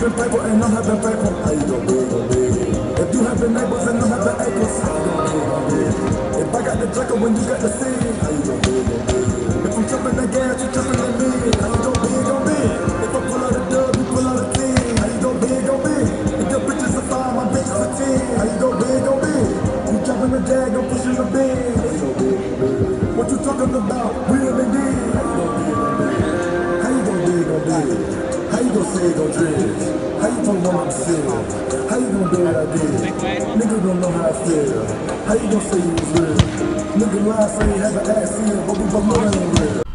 having paper and I'm having paper, how you gon' be, gon' be? If you having neighbors and I'm having acres, how you gon' be, gon' be? If I got the Draco when you got the seed, how you gon' be, gon' be? If I'm jumping the gas, you jumping at me, how you gon' be, gon' be? If I pull out the dub, you pull out the team, how you gon' be, gon' be? If your bitches are 5, my bitches are 10, how you gon' be, gon' be? You jumping the jag, I'm pushing the bin, how you gon' be, gon' be? What you talking about? Real and dead, how you gon' be, gon' be? How you gon' be, gon' be? How you gon' say gon' dredge? How you gon' want to feel? How you gon' do what I did? Nigga don't know how I feel. How you gon' say you was real? Nigga lie, say you have an ass in, but we both know that ain't real.